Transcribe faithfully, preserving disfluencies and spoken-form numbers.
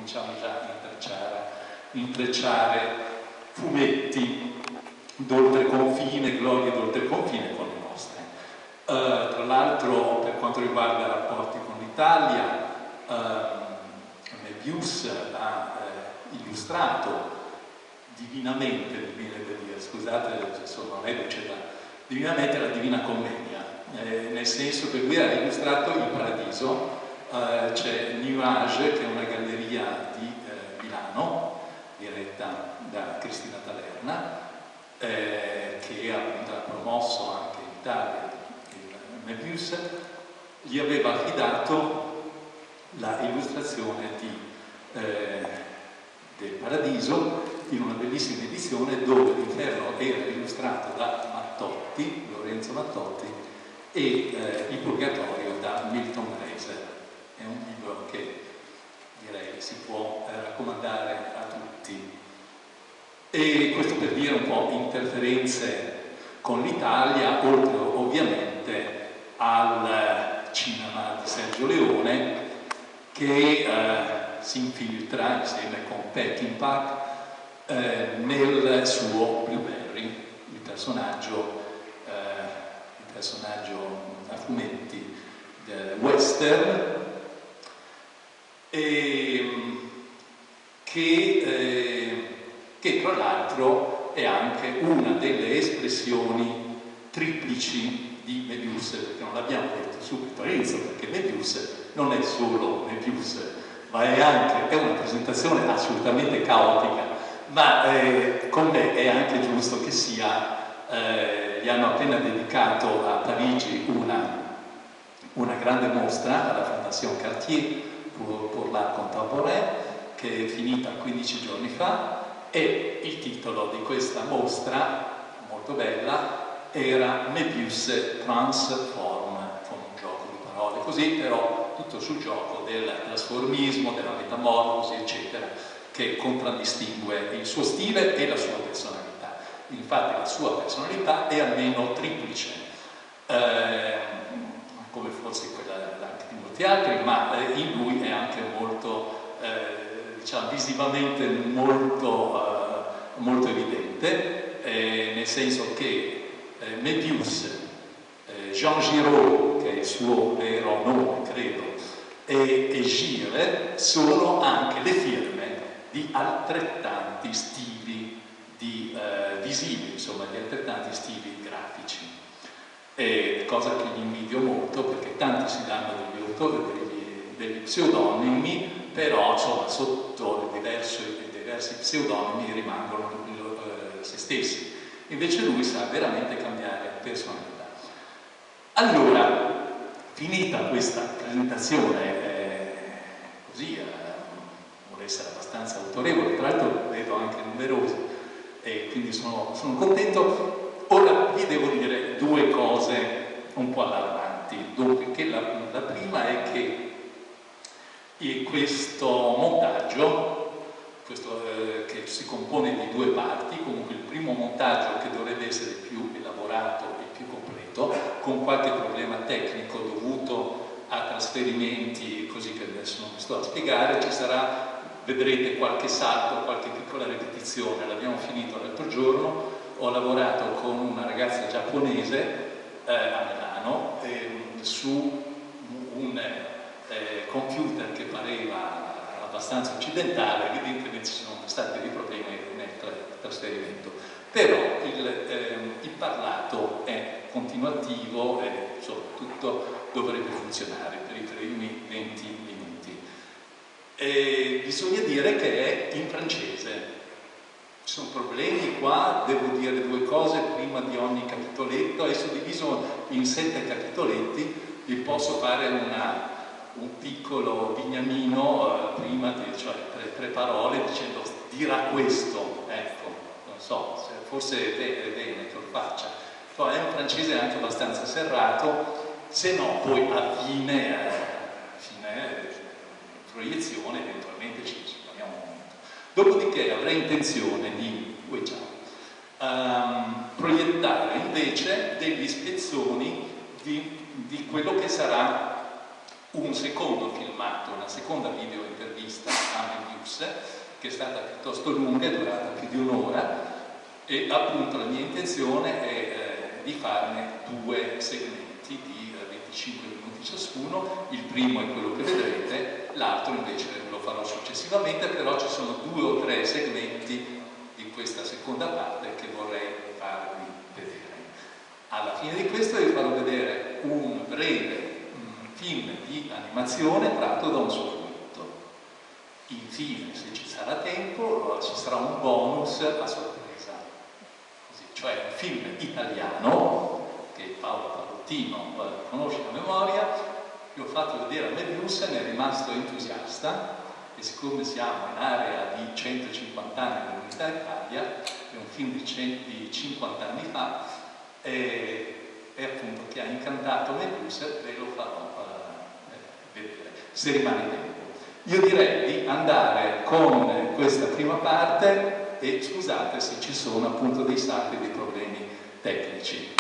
cominciamo già a intrecciare, intrecciare fumetti d'oltreconfine, glorie d'oltreconfine con le nostre. Uh, tra l'altro, per quanto riguarda i rapporti con l'Italia, uh, Mebius ha uh, illustrato divinamente, mi viene da dire, scusate, sono reduce da divinamente la Divina Commedia, eh, nel senso che lui ha illustrato il Paradiso. Uh, c'è Nuage, che è una galleria di uh, Milano, diretta da Cristina Taverna, eh, che appunto ha promosso anche in Italia il Mebius. Gli aveva affidato la illustrazione di, eh, del Paradiso in una bellissima edizione dove l'Inferno era illustrato da Mattotti, Lorenzo Mattotti, e eh, il Purgatorio da Milton Glaser. È un libro che direi si può eh, raccomandare a tutti. E questo per dire un po' interferenze con l'Italia, oltre ovviamente al cinema di Sergio Leone, che eh, si infiltra insieme con Peckinpah eh, nel suo Blueberry, il personaggio, eh, il personaggio a fumetti del western, e, che, eh, che tra l'altro è anche una delle espressioni triplici di Mebius, perché non l'abbiamo detto subito all'inizio, perché Mebius non è solo Mebius, ma è anche è una presentazione assolutamente caotica, ma eh, con me è anche giusto che sia, eh, gli hanno appena dedicato a Parigi una, una grande mostra alla Fondation Cartier pour, pour l'art contemporain, che è finita quindici giorni fa, e il titolo di questa mostra, molto bella, era Mebius Transform, con un gioco di parole, così, però tutto sul gioco del trasformismo, della metamorfosi, eccetera, che contraddistingue il suo stile e la sua personalità. Infatti la sua personalità è almeno triplice, eh, come forse quella anche di molti altri, ma eh, in lui è anche molto, eh, diciamo, visivamente molto, eh, molto evidente, eh, nel senso che eh, Mebius, eh, Jean Giraud, che è il suo vero nome, credo, e, e Gire sono anche le firme di altrettanti stili di, eh, visivi, insomma, di altrettanti stili grafici. E, cosa che gli invidio molto, perché tanti si danno degli autori, degli, degli pseudonimi, però insomma sotto diversi, diversi pseudonimi rimangono eh, se stessi. Invece lui sa veramente cambiare personalità. Allora, finita questa presentazione eh, così, eh, vuole essere abbastanza autorevole, tra l'altro vedo anche numerose, e quindi sono, sono contento. Ora vi devo dire due cose un po' allarmanti. Dunque, che la, la prima è che questo montaggio, questo, eh, che si compone di due parti, comunque il primo montaggio, che dovrebbe essere più elaborato e più completo, con qualche problema tecnico dovuto a trasferimenti, così che adesso non mi sto a spiegare, ci sarà, vedrete qualche salto, qualche piccola ripetizione. L'abbiamo finito l'altro giorno, ho lavorato con una ragazza giapponese eh, a Milano eh, su un eh, computer che pareva abbastanza occidentale, evidentemente ci sono stati dei problemi nel tra trasferimento, però il, ehm, il parlato è continuativo e soprattutto dovrebbe funzionare per i primi venti minuti. E bisogna dire che è in francese. Ci sono problemi qua, devo dire due cose prima di ogni capitoletto, è suddiviso in sette capitoletti, vi posso fare una un piccolo bignamino eh, prima di, cioè tre, tre parole dicendo dirà questo, ecco, non so, se forse è bene, è bene che lo faccia. Poi è un francese anche abbastanza serrato, se no poi a fine, eh, a fine eh, proiezione eventualmente ci supponiamo un momento. Dopodiché avrei intenzione di, ui, ciao, um, proiettare invece degli spezzoni di, di quello che sarà un secondo film filmato una seconda video intervista a Medius, che è stata piuttosto lunga, è durata più di un'ora, e appunto la mia intenzione è eh, di farne due segmenti di eh, venticinque minuti ciascuno. Il primo è quello che vedrete, l'altro invece lo farò successivamente, però ci sono due o tre segmenti di questa seconda parte che vorrei farvi vedere. Alla fine di questo vi farò vedere un breve um, film di animazione tratto da un suo fumetto. Infine, se ci sarà tempo, ci sarà un bonus a sorpresa, così, cioè un film italiano che Paolo Palottino conosce a memoria. Io ho fatto vedere a Medius, ne è rimasto entusiasta, e siccome siamo in area di centocinquanta anni dell'Unità Italia, è un film di, di cinquanta anni fa, e, e appunto che ha incantato Medius, ve lo farò uh, vedere, se rimane tempo. Io direi di andare con questa prima parte e scusate se ci sono appunto dei salti, dei problemi tecnici.